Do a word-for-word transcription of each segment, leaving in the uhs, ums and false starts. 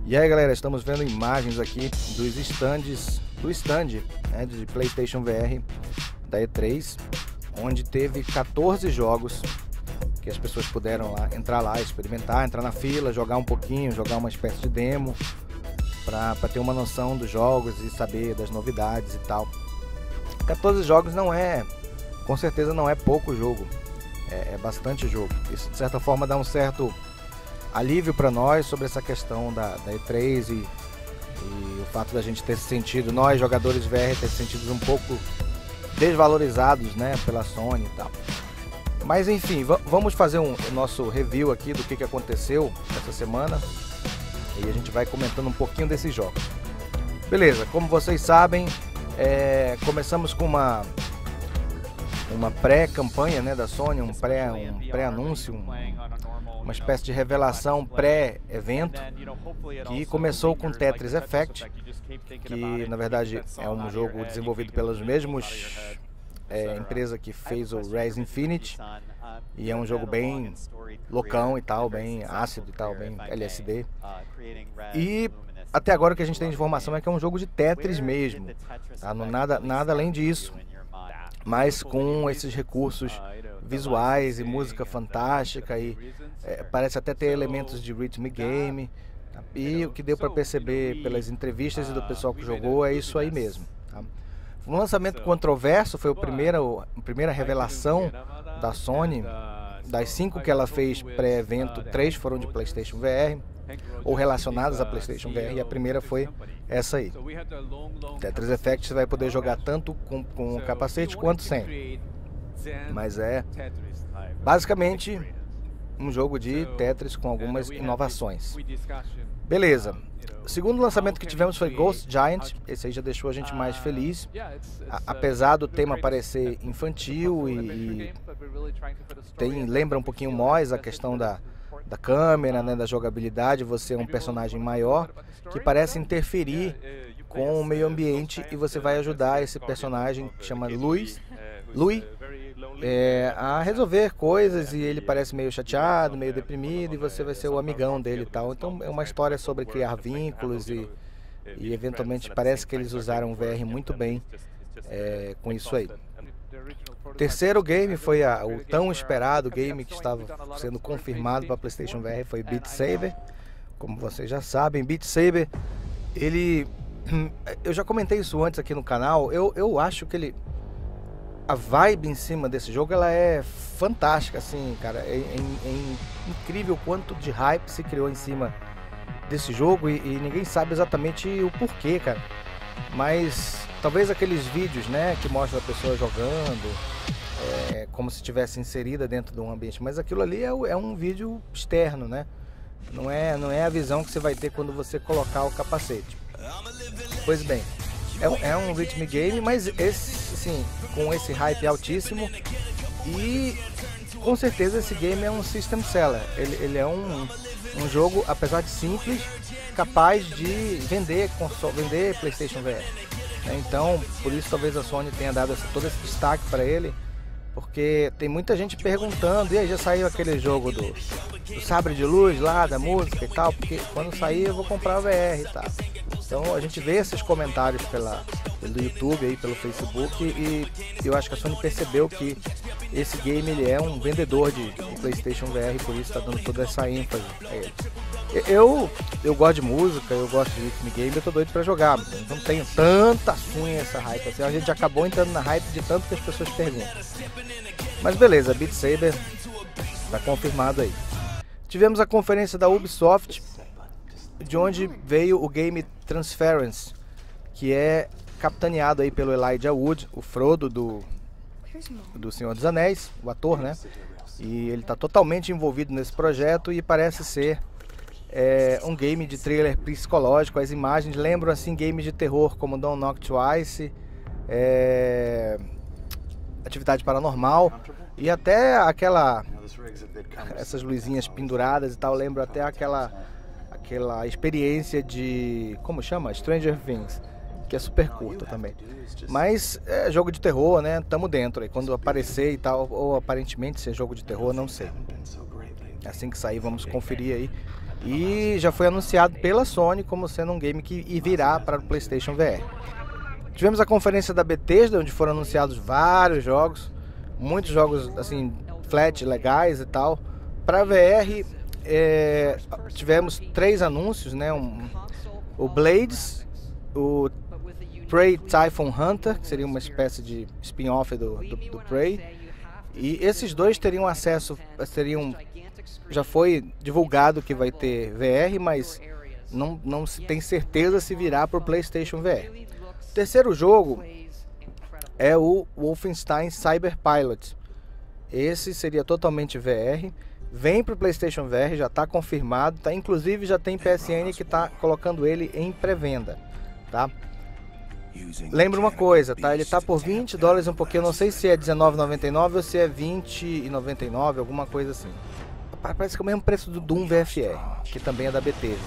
E aí galera, estamos vendo imagens aqui dos stands, do stand né, de PlayStation V R da E três, onde teve quatorze jogos que as pessoas puderam lá, entrar lá, experimentar, entrar na fila, jogar um pouquinho, jogar uma espécie de demo para ter uma noção dos jogos e saber das novidades e tal. quatorze jogos não é, com certeza não é pouco jogo, é, é bastante jogo. Isso de certa forma dá um certo alívio para nós sobre essa questão da, da E três e, e o fato da gente ter se sentido, nós jogadores V R, ter se sentido um pouco desvalorizados, né, pela Sony e tal. Mas enfim, vamos fazer um, o nosso review aqui do que, que aconteceu essa semana e a gente vai comentando um pouquinho desses jogos. Beleza, como vocês sabem, é, começamos com uma uma pré-campanha, né, da Sony, um pré, um pré-anúncio, um, uma espécie de revelação pré-evento, que começou com Tetris Effect, que na verdade é um jogo desenvolvido pelos mesmos é, empresa que fez o Res Infinite, e é um jogo bem loucão e tal, bem ácido e tal, bem L S D. E até agora o que a gente tem de informação é que é um jogo de Tetris mesmo, tá? Não, nada, nada além disso, mas com esses recursos visuais e música fantástica e é, parece até ter elementos de rhythm game, e o que deu para perceber pelas entrevistas e do pessoal que jogou é isso aí mesmo, tá? Um lançamento controverso, foi o primeiro, a primeira revelação da Sony. Das cinco que ela fez pré-evento, três foram de PlayStation V R ou relacionadas a PlayStation V R, e a primeira foi essa aí. Tetris Effect você vai poder jogar tanto com, com o capacete quanto sem, mas é basicamente um jogo de Tetris com algumas inovações. Beleza. O segundo lançamento que tivemos foi Ghost Giant. Esse aí já deixou a gente mais feliz, a, apesar do tema parecer infantil e, e tem, lembra um pouquinho mais a questão da, da câmera, né, da jogabilidade. Você é um personagem maior que parece interferir com o meio ambiente e você vai ajudar esse personagem que chama Louis, Louis é, a resolver coisas, e ele parece meio chateado, meio deprimido, e você vai ser o amigão dele e tal. Então é uma história sobre criar vínculos e, e eventualmente parece que eles usaram o V R muito bem é, com isso aí. O terceiro game foi a, o tão esperado game que estava sendo confirmado para PlayStation V R, foi Beat Saber. Como vocês já sabem, Beat Saber, ele... eu já comentei isso antes aqui no canal, eu, eu acho que ele... a vibe em cima desse jogo, ela é fantástica, assim, cara. É, é, é incrível o quanto de hype se criou em cima desse jogo, e, e ninguém sabe exatamente o porquê, cara. Mas talvez aqueles vídeos, né, que mostram a pessoa jogando, é, como se estivesse inserida dentro de um ambiente. Mas aquilo ali é, é um vídeo externo, né? Não é, não é a visão que você vai ter quando você colocar o capacete. Pois bem, é, é um rhythm game, mas esse, assim, com esse hype altíssimo, e com certeza esse game é um system seller. Ele, ele é um, um jogo, apesar de simples, capaz de vender, console, vender PlayStation V R. Então, por isso talvez a Sony tenha dado esse, todo esse destaque para ele, porque tem muita gente perguntando, e aí, já saiu aquele jogo do, do sabre de luz lá, da música e tal, porque quando sair eu vou comprar o V R e tal. Então a gente vê esses comentários pela, pelo YouTube, aí, pelo Facebook, e eu acho que a Sony percebeu que esse game ele é um vendedor de, de PlayStation V R, por isso está dando toda essa ênfase a ele. Eu, eu gosto de música, eu gosto de rhythm game, eu tô doido pra jogar, não tenho tanta assim essa hype, assim, a gente acabou entrando na hype de tanto que as pessoas perguntam. Mas beleza, Beat Saber tá confirmado aí. Tivemos a conferência da Ubisoft, de onde veio o game Transference, que é capitaneado aí pelo Elijah Wood, o Frodo do, do Senhor dos Anéis, o ator, né? E ele está totalmente envolvido nesse projeto e parece ser é, um game de thriller psicológico. As imagens lembram assim games de terror como Don't Knock Twice, é, Atividade Paranormal, e até aquela, essas luzinhas penduradas e tal, lembram até aquela aquela experiência de, como chama? Stranger Things, que é super curta também. Mas é jogo de terror, né? Tamo dentro aí. Quando aparecer e tal, ou aparentemente ser jogo de terror, não sei. Assim que sair, vamos conferir aí. e já foi anunciado pela Sony como sendo um game que virá para o PlayStation V R. Tivemos a conferência da Bethesda, onde foram anunciados vários jogos, muitos jogos assim flat legais e tal. Para V R é, tivemos três anúncios, né? Um, o Blades, o Prey Typhoon Hunter, que seria uma espécie de spin-off do, do, do Prey, e esses dois teriam acesso, seriam, já foi divulgado que vai ter V R, mas não, não se tem certeza se virá para o PlayStation V R. O terceiro jogo é o Wolfenstein Cyber Pilot. Esse seria totalmente V R, vem para o PlayStation V R, já está confirmado, tá? Inclusive já tem P S N que está colocando ele em pré-venda, tá? Lembra uma coisa, tá? Ele tá por vinte dólares um pouquinho, não sei se é dezenove e noventa e nove ou se é vinte e noventa e nove, alguma coisa assim. Parece que é o mesmo preço do Doom V F R, que também é da Bethesda.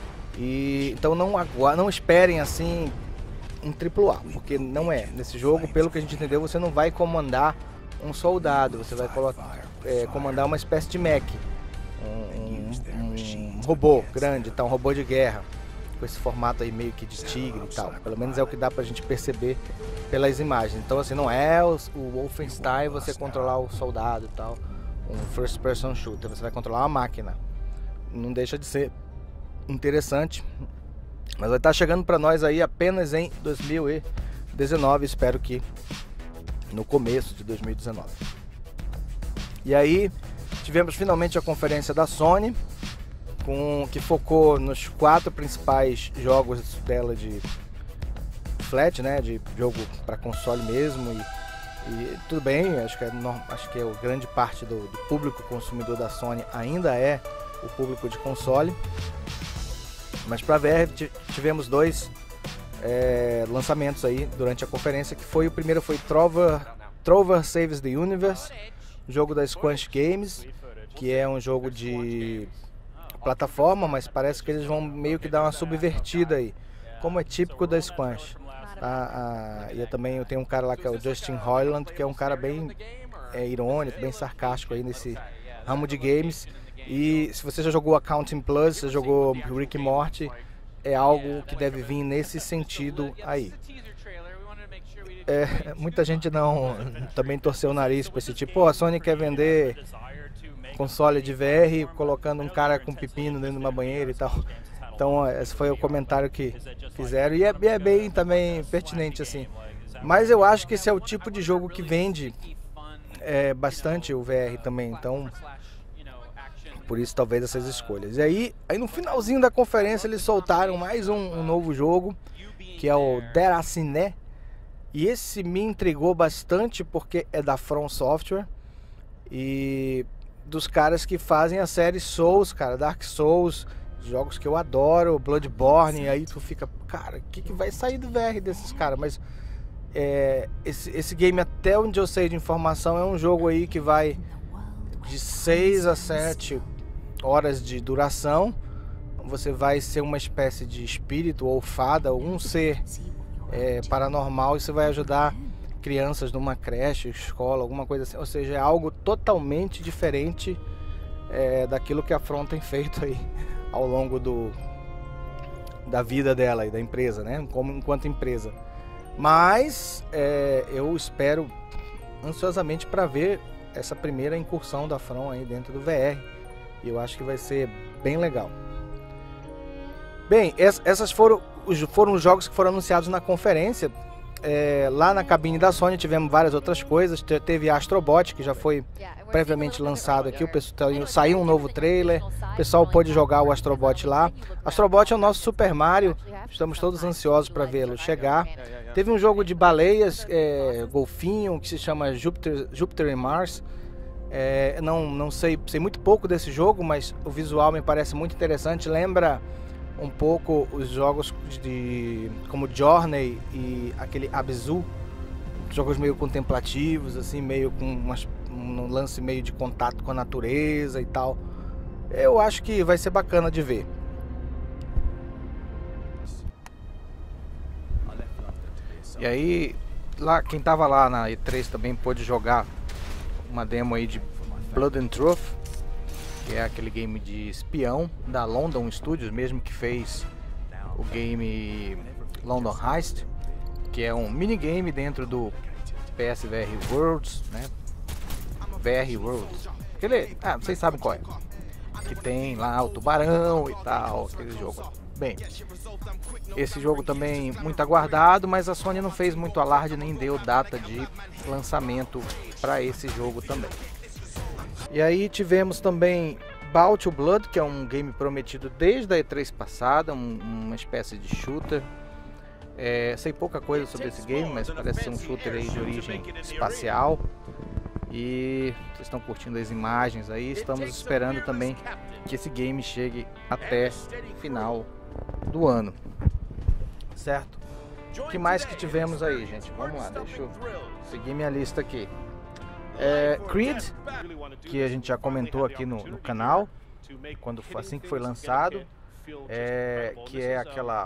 E então não agu- não esperem assim um triplo A, porque não é. Nesse jogo, pelo que a gente entendeu, você não vai comandar um soldado, você vai colocar, é, comandar uma espécie de mech, um, um, um robô grande, tá? Um robô de guerra, com esse formato aí meio que de tigre e tal. Pelo menos é o que dá pra gente perceber pelas imagens. Então assim, não é o, o Wolfenstein você controlar o soldado e tal, um first person shooter, você vai controlar uma máquina. Não deixa de ser interessante, mas vai estar chegando pra nós aí apenas em dois mil e dezenove, espero que no começo de dois mil e dezenove. E aí tivemos finalmente a conferência da Sony, com, que focou nos quatro principais jogos dela de flat, né, de jogo para console mesmo, e, e tudo bem, acho que é, acho que é a grande parte do, do público consumidor da Sony ainda é o público de console, mas para V R tivemos dois é, lançamentos aí durante a conferência, que foi o primeiro foi Trover, Trover Saves the Universe, jogo da Squanch Games, que é um jogo de plataforma, mas parece que eles vão meio que dar uma subvertida aí, como é típico da Squanch. Ah, ah, e eu também eu tenho um cara lá que é o Justin Roiland, que é um cara bem é, irônico, bem sarcástico aí nesse ramo de games. E se você já jogou Accounting Plus, já jogou Rick and Morty, é algo que deve vir nesse sentido aí. É, muita gente não também torceu o nariz para esse tipo, pô, a Sony quer vender console de V R colocando um cara com pepino dentro de uma banheira e tal. Então esse foi o comentário que fizeram, e é, é bem também pertinente assim. Mas eu acho que esse é o tipo de jogo que vende é, bastante o V R também, então por isso talvez essas escolhas. E aí, aí no finalzinho da conferência eles soltaram mais um, um novo jogo, que é o Déraciné. E esse me intrigou bastante porque é da From Software e dos caras que fazem a série Souls, cara, Dark Souls, jogos que eu adoro, Bloodborne. E aí tu fica, cara, o que, que vai sair do V R desses caras? Mas é, esse, esse game, até onde eu sei de informação, é um jogo aí que vai de seis a sete horas de duração. Você vai ser uma espécie de espírito ou fada, ou um ser É, paranormal, e você vai ajudar crianças numa creche, escola, alguma coisa assim. Ou seja, é algo totalmente diferente é, daquilo que a From tem feito aí ao longo do, da vida dela e da empresa, né? Como enquanto empresa. Mas é, eu espero ansiosamente para ver essa primeira incursão da From aí dentro do V R. E eu acho que vai ser bem legal. Bem, essas foram os, foram os jogos que foram anunciados na conferência. É, lá na cabine da Sony tivemos várias outras coisas. Teve Astrobot, que já foi previamente lançado aqui. O pessoal, saiu um novo trailer, o pessoal pôde jogar o Astrobot lá. Astrobot é o nosso Super Mario, estamos todos ansiosos para vê-lo chegar. Teve um jogo de baleias, é, golfinho, que se chama Jupiter, Jupiter and Mars. É, não, não sei, sei muito pouco desse jogo, mas o visual me parece muito interessante. Lembra um pouco os jogos de como Journey e aquele Abzu, jogos meio contemplativos, assim, meio com umas, um lance meio de contato com a natureza e tal. Eu acho que vai ser bacana de ver. E aí, lá, quem tava lá na E três também pôde jogar uma demo aí de Blood and Truth, que é aquele game de espião da London Studios, mesmo que fez o game London Heist, que é um minigame dentro do P S V R Worlds, né? V R Worlds. Aquele, ah, vocês sabem qual é. Que tem lá o tubarão e tal, aquele jogo. Bem, esse jogo também muito aguardado, mas a Sony não fez muito alarde nem deu data de lançamento para esse jogo também. E aí tivemos também Bound to Blood, que é um game prometido desde a E três passada, um, uma espécie de shooter. É, sei pouca coisa sobre esse game, mas parece ser um shooter aí de origem espacial. E vocês estão curtindo as imagens aí, estamos esperando também que esse game chegue até final do ano, certo? O que mais que tivemos aí, gente? Vamos lá, deixa eu seguir minha lista aqui. É, Creed, que a gente já comentou aqui no, no canal, quando, assim que foi lançado, é, que é aquela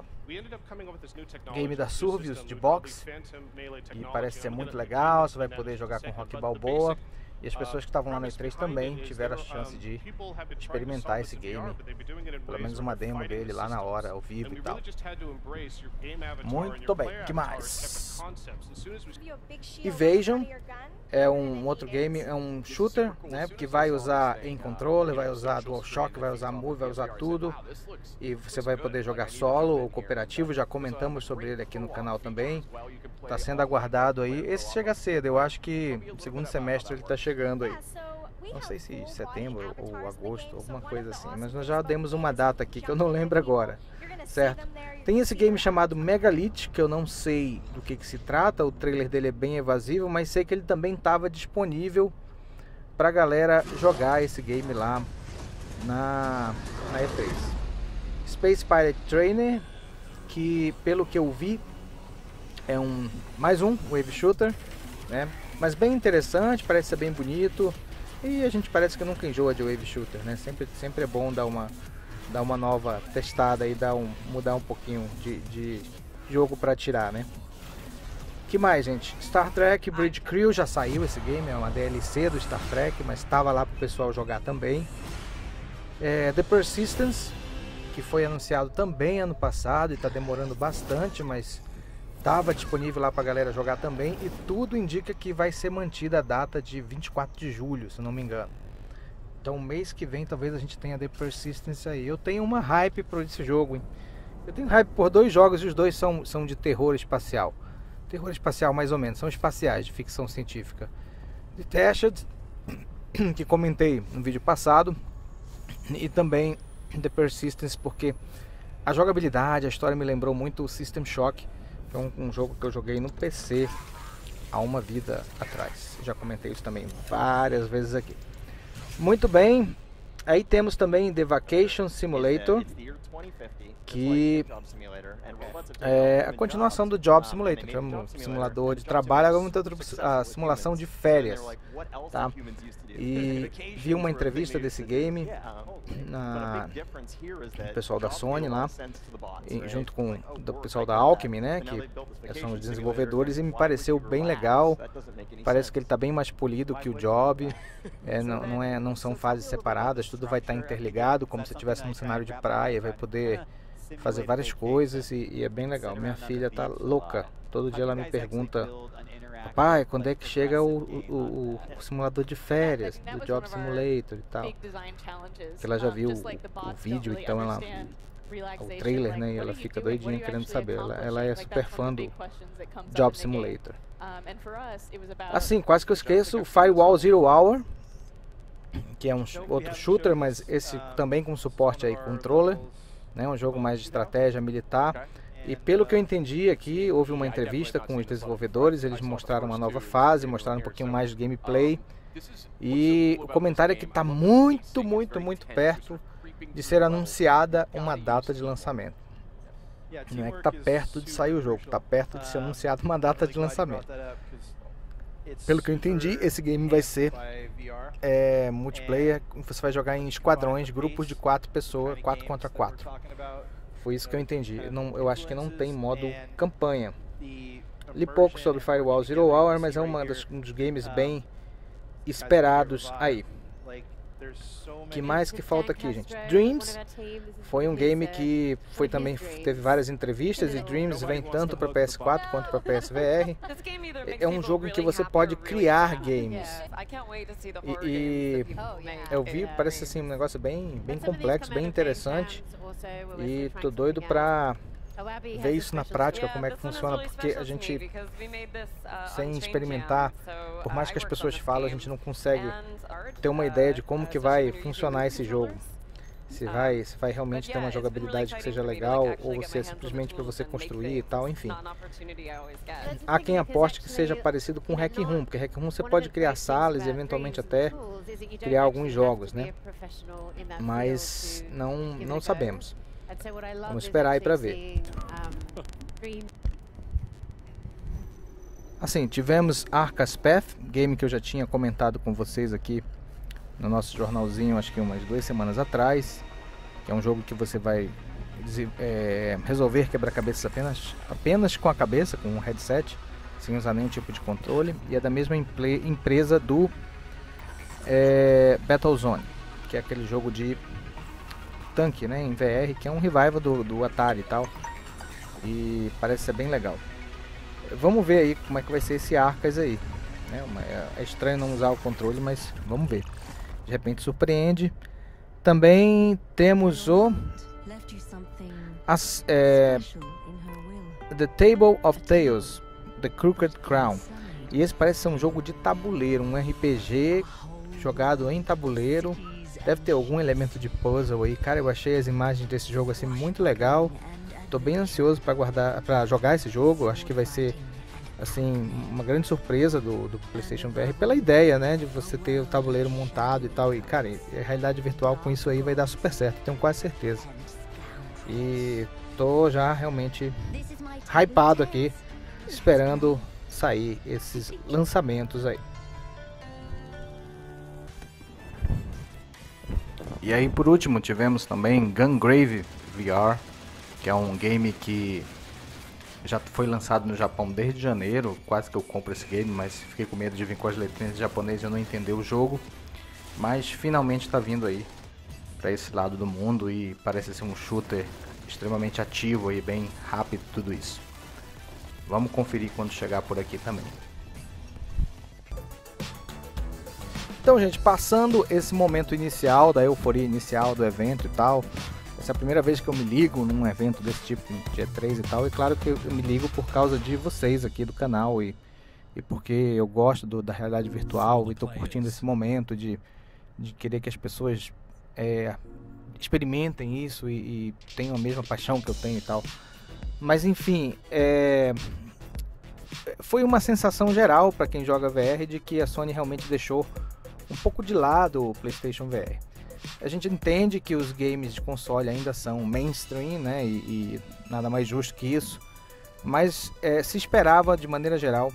game da Survios de boxe, e parece ser muito legal. Você vai poder jogar com Rocky Balboa, e as pessoas que estavam lá na E três também tiveram a chance de experimentar esse game, pelo menos uma demo dele lá na hora, ao vivo e tal. Muito bem, o que mais? Evasion é um outro game, é um shooter, né, que vai usar em controller, vai usar DualShock, vai usar Move, vai usar tudo, e você vai poder jogar solo ou cooperativo. Já comentamos sobre ele aqui no canal também, está sendo aguardado aí. Esse chega cedo, eu acho que no segundo semestre ele está chegando aí, não sei se setembro ou agosto, alguma coisa assim, mas nós já demos uma data aqui que eu não lembro agora, certo? Tem esse game chamado Megalith, que eu não sei do que, que se trata, o trailer dele é bem evasivo, mas sei que ele também estava disponível pra galera jogar esse game lá na, na E três. Space Pirate Trainer, que pelo que eu vi é um mais um Wave Shooter, né? Mas bem interessante, parece ser bem bonito, e a gente parece que nunca enjoa de Wave Shooter, né? Sempre, sempre é bom dar uma dar uma nova testada e dar um, mudar um pouquinho de, de jogo para tirar, né? Que mais, gente? Star Trek Bridge Crew já saiu esse game, é uma D L C do Star Trek, mas estava lá para o pessoal jogar também. É, The Persistence, que foi anunciado também ano passado e está demorando bastante, mas estava disponível lá para a galera jogar também, e tudo indica que vai ser mantida a data de vinte e quatro de julho, se não me engano. Então mês que vem talvez a gente tenha The Persistence aí. Eu tenho uma hype por esse jogo, hein? Eu tenho hype por dois jogos e os dois são, são de terror espacial. Terror espacial mais ou menos, são espaciais, de ficção científica. Detached, que comentei no vídeo passado, e também The Persistence, porque a jogabilidade, a história me lembrou muito o System Shock, que é um, um jogo que eu joguei no P C há uma vida atrás. Já comentei isso também várias vezes aqui. Muito bem, aí temos também The Vacation Simulator, que é a continuação do Job Simulator, que é um simulador de trabalho, agora a simulação de férias, tá? E vi uma entrevista desse game na o pessoal da Sony lá, junto com o pessoal da Alchemy, né, que são os desenvolvedores, e me pareceu bem legal. Parece que ele está bem mais polido que o Job, é, não, não, é, não são fases separadas, tudo vai estar interligado, como se estivesse num cenário de praia, vai poder fazer várias coisas, e, e é bem legal. Minha filha tá louca, todo dia ela me pergunta: papai, quando é que chega o, o, o, o simulador de férias do Job Simulator e tal? Que ela já viu o, o vídeo, então ela, o trailer, né, e ela fica doidinha querendo saber. Ela, ela é super fã do Job Simulator. Assim, quase que eu esqueço o Firewall Zero Hour, que é um outro shooter, mas esse também com suporte aí controller, né, um jogo mais de estratégia militar. E pelo que eu entendi aqui, houve uma entrevista com os desenvolvedores, eles mostraram uma nova fase, mostraram um pouquinho mais de gameplay, e o comentário é que está muito, muito, muito perto de ser anunciada uma data de lançamento. Não é que está perto de sair o jogo, está perto de ser anunciada uma data de lançamento. Pelo que eu entendi, esse game vai ser é, multiplayer, você vai jogar em esquadrões, grupos de quatro pessoas, quatro contra quatro. Foi isso que eu entendi. Eu, não, eu acho que não tem modo campanha. Li pouco sobre Firewall Zero Hour, mas é uma das, um dos games bem esperados aí. Que mais que falta aqui, gente? Dreams foi um game que foi também teve várias entrevistas, e Dreams vem tanto para P S quatro quanto para P S V R. É um jogo em que você pode criar games. E, e eu vi, parece assim um negócio bem, bem complexo, bem interessante. E tô doido para ver isso na prática, como é que funciona, porque a gente, sem experimentar, por mais que as pessoas falem, a gente não consegue ter uma ideia de como que vai funcionar esse jogo. Se vai, se vai realmente ter uma jogabilidade que seja legal, ou se é simplesmente para você construir e tal, enfim. Há quem aposte que seja parecido com Hack Room, porque Hack Room você pode criar salas e eventualmente até criar alguns jogos, né? Mas não, não sabemos. Vamos esperar aí pra ver. Assim, tivemos Arcas Path, game que eu já tinha comentado com vocês aqui no nosso jornalzinho, acho que umas duas semanas atrás. Que é um jogo que você vai é, resolver quebra-cabeças apenas, apenas com a cabeça, com um headset, sem usar nenhum tipo de controle. E é da mesma empresa do é, Battlezone, que é aquele jogo de tanque, né, em V R, que é um revival do, do Atari e tal, e parece ser bem legal. Vamos ver aí como é que vai ser esse Arcas aí, né? É estranho não usar o controle, mas vamos ver, de repente surpreende. Também temos o as, é, The Table of Tales, The Crooked Crown, e esse parece ser um jogo de tabuleiro, um R P G jogado em tabuleiro. Deve ter algum elemento de puzzle aí. Cara, eu achei as imagens desse jogo assim muito legal. Tô bem ansioso para guardar, para jogar esse jogo. Acho que vai ser assim uma grande surpresa do, do PlayStation V R pela ideia, né, de você ter o tabuleiro montado e tal. E cara, a realidade virtual com isso aí vai dar super certo, tenho quase certeza. E tô já realmente hypado aqui, esperando sair esses lançamentos aí. E aí por último tivemos também Gungrave V R, que é um game que já foi lançado no Japão desde janeiro. Quase que eu compro esse game, mas fiquei com medo de vir com as letrinhas japonesas e eu não entender o jogo. Mas finalmente está vindo aí para esse lado do mundo e parece ser um shooter extremamente ativo e bem rápido, tudo isso. Vamos conferir quando chegar por aqui também. Então, gente, passando esse momento inicial, da euforia inicial do evento e tal, essa é a primeira vez que eu me ligo num evento desse tipo, de E três e tal, e claro que eu me ligo por causa de vocês aqui do canal e, e porque eu gosto do, da realidade virtual e tô curtindo esse momento de, de querer que as pessoas é, experimentem isso e, e tenham a mesma paixão que eu tenho e tal. Mas enfim, é... foi uma sensação geral para quem joga V R de que a Sony realmente deixou um pouco de lado o PlayStation V R. A gente entende que os games de console ainda são mainstream, né, e, e nada mais justo que isso, mas é, se esperava de maneira geral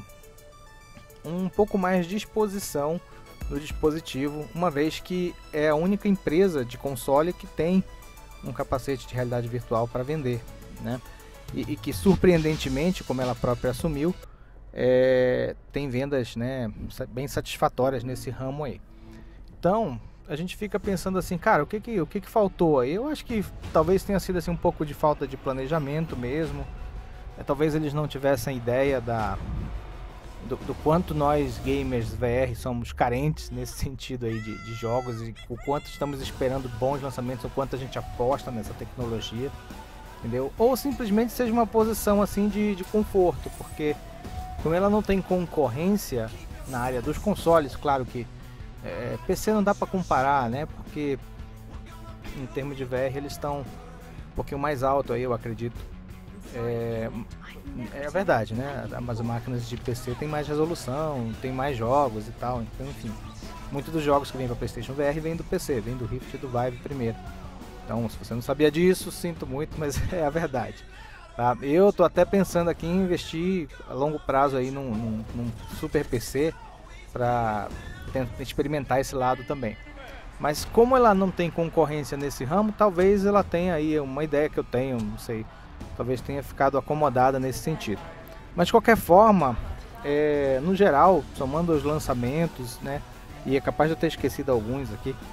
um pouco mais de exposição do dispositivo, uma vez que é a única empresa de console que tem um capacete de realidade virtual para vender, né, e, e que surpreendentemente, como ela própria assumiu, É, tem vendas, né, bem satisfatórias nesse ramo aí. Então a gente fica pensando assim, cara, o que que, o que, que faltou aí? Eu acho que talvez tenha sido assim, um pouco de falta de planejamento mesmo. É, talvez eles não tivessem ideia da, do, do quanto nós gamers V R somos carentes nesse sentido aí de, de jogos, e o quanto estamos esperando bons lançamentos, o quanto a gente aposta nessa tecnologia, entendeu? Ou simplesmente seja uma posição assim de, de conforto, porque como ela não tem concorrência na área dos consoles, claro que é, P C não dá para comparar, né? Porque em termos de V R eles estão um pouquinho mais alto aí, eu acredito. É, é verdade, né? As máquinas de P C tem mais resolução, tem mais jogos e tal. Então, enfim, muitos dos jogos que vêm para PlayStation V R vêm do P C, vêm do Rift e do Vive primeiro. Então, se você não sabia disso, sinto muito, mas é a verdade. Tá? Eu tô até pensando aqui em investir a longo prazo aí num, num, num super P C para experimentar esse lado também. Mas como ela não tem concorrência nesse ramo, talvez ela tenha aí uma ideia que eu tenho, não sei, talvez tenha ficado acomodada nesse sentido. Mas de qualquer forma, é, no geral, somando os lançamentos, né, e é capaz de eu ter esquecido alguns aqui,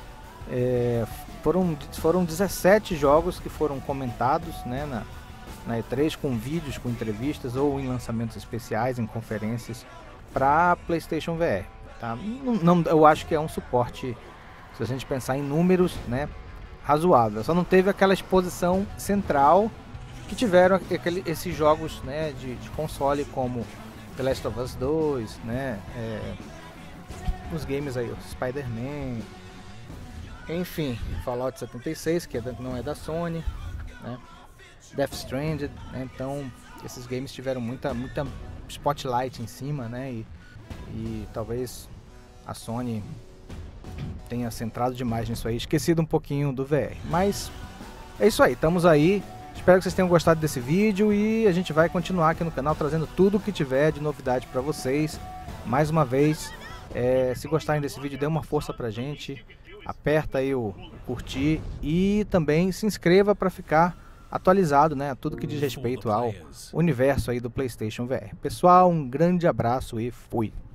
É, foram, foram dezessete jogos que foram comentados, né, na, na E três, com vídeos, com entrevistas ou em lançamentos especiais, em conferências para PlayStation V R. Tá? Não, não, eu acho que é um suporte, se a gente pensar em números, né, razoável. Só não teve aquela exposição central que tiveram aquele, esses jogos, né, de, de console, como The Last of Us dois, né, é, os games aí, o Spider-Man, enfim, Fallout setenta e seis, que não é da Sony, né, Death Stranded, né, então esses games tiveram muita, muita spotlight em cima, né, e, e talvez a Sony tenha centrado demais nisso aí, esquecido um pouquinho do V R. Mas é isso aí, estamos aí. Espero que vocês tenham gostado desse vídeo e a gente vai continuar aqui no canal trazendo tudo que tiver de novidade para vocês. Mais uma vez, é, se gostarem desse vídeo, dê uma força pra gente, aperta aí o curtir e também se inscreva para ficar atualizado, né, tudo que diz respeito ao universo aí do PlayStation V R. Pessoal, um grande abraço e fui!